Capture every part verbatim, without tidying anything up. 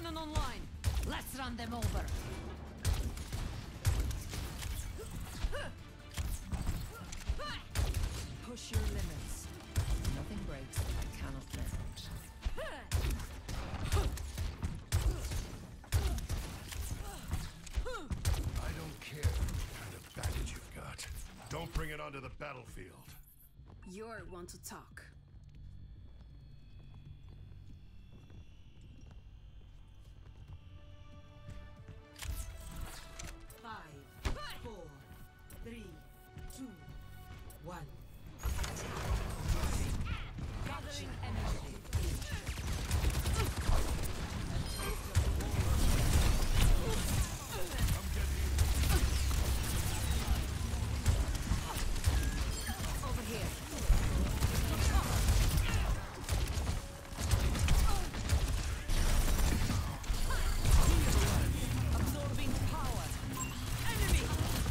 cannon online. Let's run them over. Push your limits. Nothing breaks that I cannot mend. I don't care what kind of baggage you've got. Don't bring it onto the battlefield. You're one to talk. Five, four, three, two, one. Gathering energy. Over here. Absorbing power. Enemy.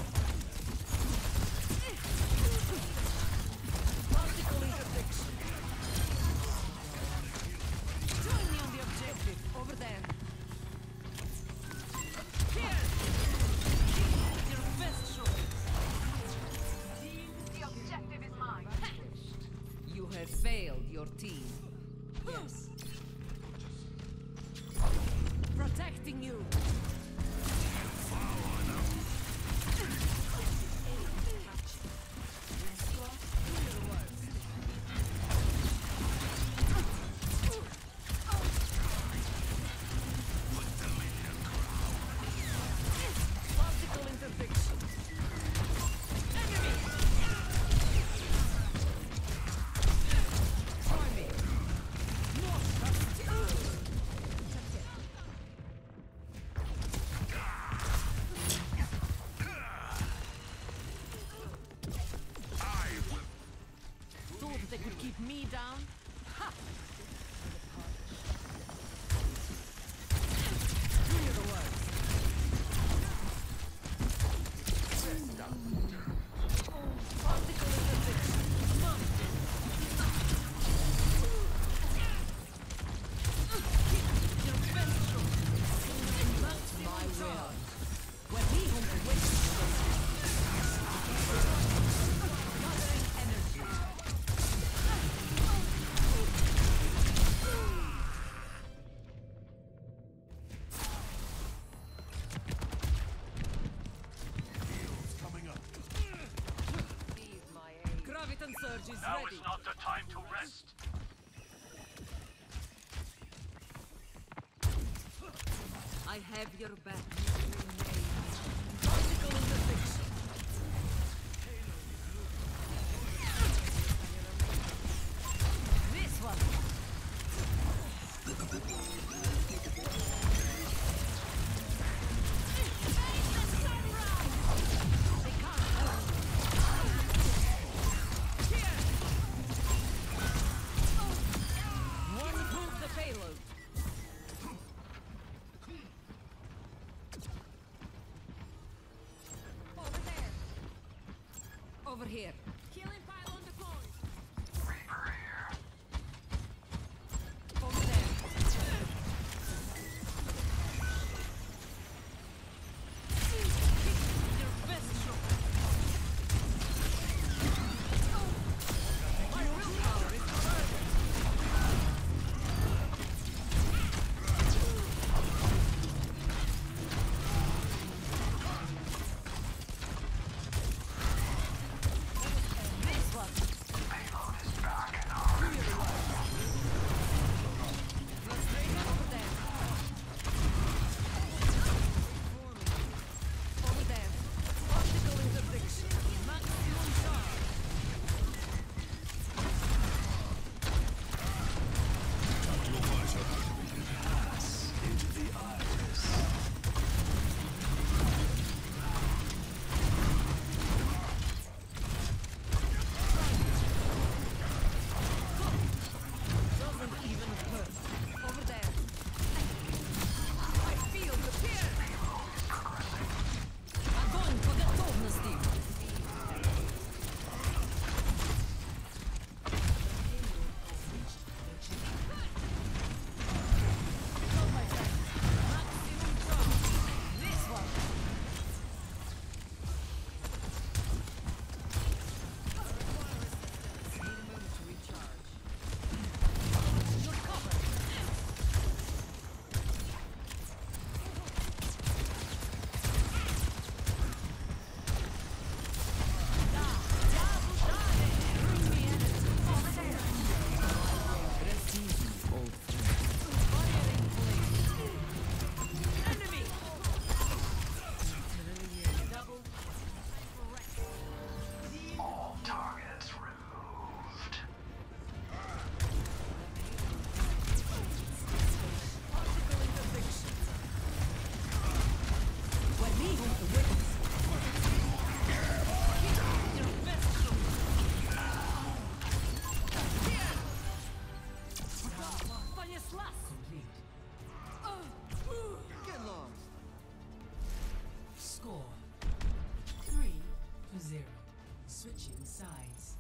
Multiple interdiction. Join me on the objective. Over there. Here. Your best shot. The objective is mine. You have failed your team. Yes. Protecting you. Particle interdiction. Enemy. Try me. More Thought they could keep me down? Ha! Do you the work? Particle interdiction. None. Your best shot. My will. When he whom the wish gathering energy. Heals coming up. Need my aid. Graviton surge is Now ready. is not the time to rest. I have your back. Particle interdiction. This one. They can't help. Here. One move the payload. Понеслась! Complete. Get lost! Score three to zero. Switching sides.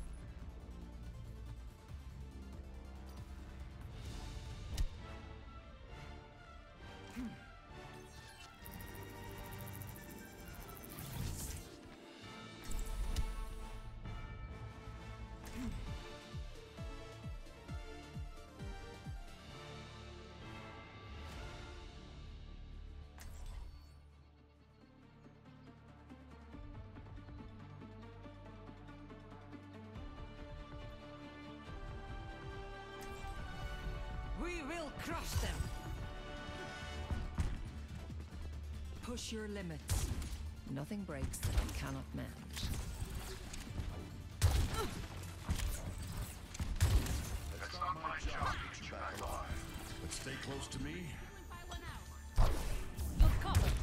We will crush them! Push your limits. Nothing breaks that I cannot mend. That's not my job to get you back alive. But stay close to me. Look cover!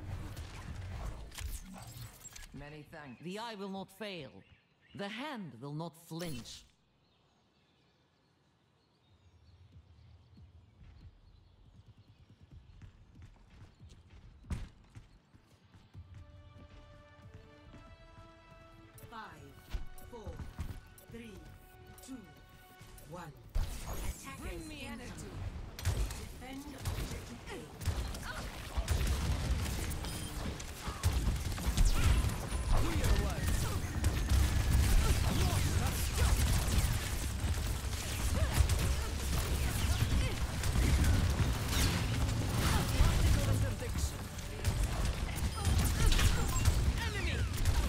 Many thanks. The eye will not fail. The hand will not flinch. Five, four, three, two, one. Attackers Bring me incoming. energy. Defend objective A. Do your work. Particle interdiction. Enemy!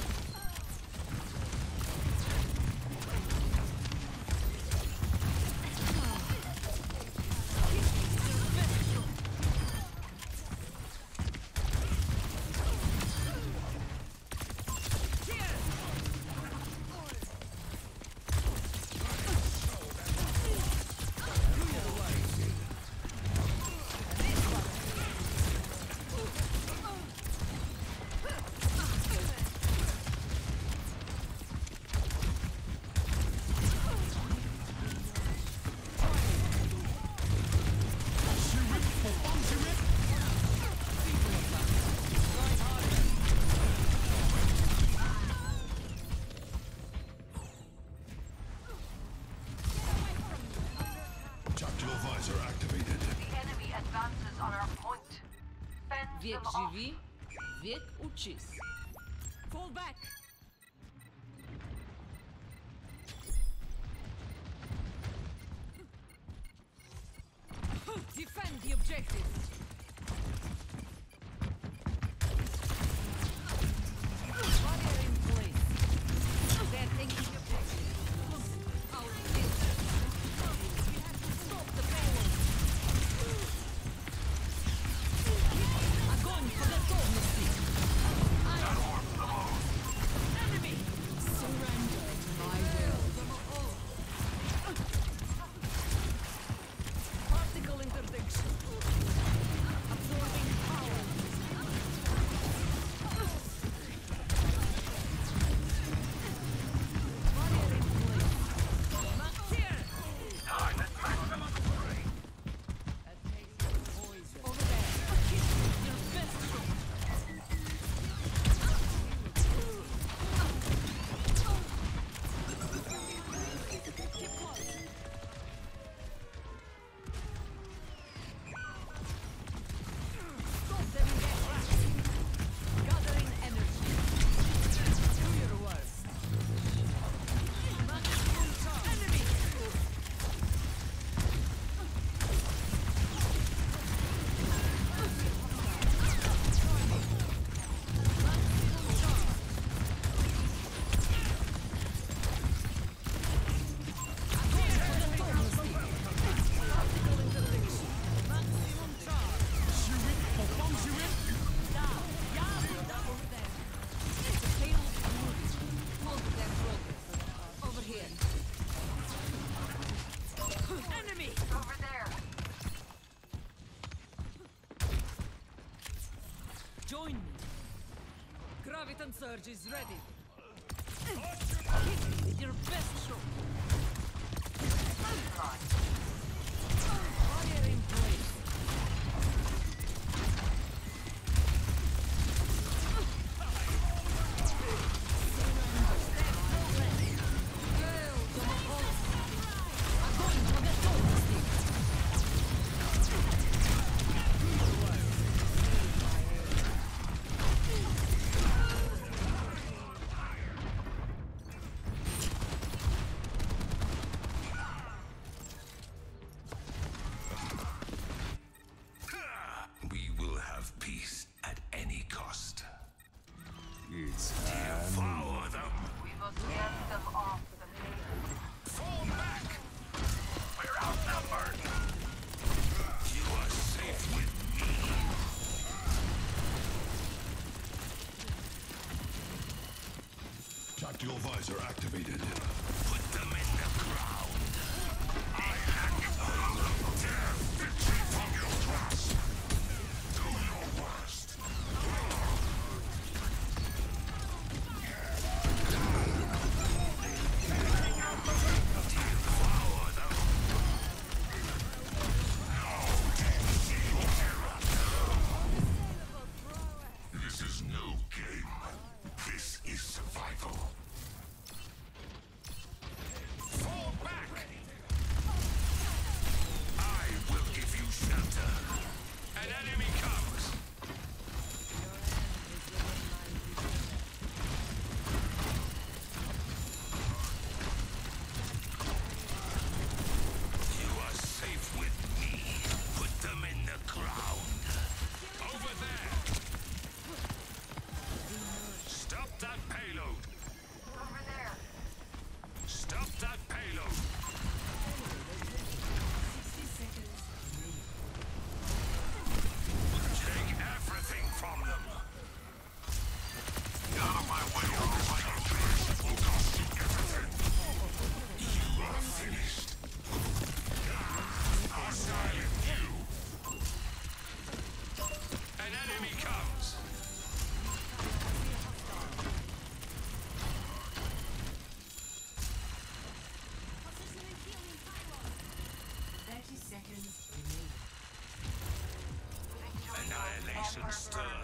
Tactical visor activated. The enemy advances on our point. Fend Век them off. живи, век учись. Fall back! Defend the objective! Barrier in place. They're taking the objective. Out this. We have to stop the payload. Огонь по готовности! Enemy! Surrender to my will. Particle interdiction. Absorbing power. Barrier in place. Max here! A taste of poison. Over there. Your best shot. Keep close. Stop them in their tracks. Gathering energy. Do your worst. Maximum charge. Enemy! Maximum charge. Particle interdiction. Maximum charge. Down. Yeah, down over there. The payload is moving. Hold their progress. Over here. Enemy! Over there. Join me. Graviton Surge is ready. Hit me with your best shot. Barrier Dual visor activated. Put them in the ground. I hack dare victory from your grasp. Do your worst. Devour them. This is no game. This is survival. Fall back! I will give you shelter. An enemy comes. You are safe with me. Put them in the ground. Over there. Stop that payload. Over there. Stop that payload. sixty seconds remaining. Take everything from them. Get out of my way, or this calculation will cost you everything. You are finished. Hostile in view. An enemy comes. thirty seconds remaining. Annihilation still